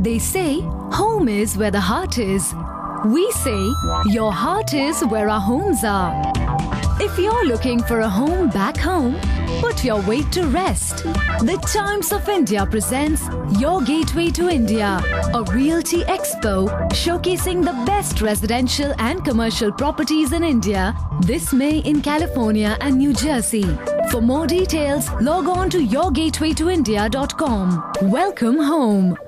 They say home is where the heart is. We say your heart is where our homes are. If you're looking for a home back home, put your weight to rest. The Times of India presents Your Gateway to India, a Realty Expo showcasing the best residential and commercial properties in India this May in California and New Jersey. For more details, log on to yourgatewaytoindia.com. Welcome home.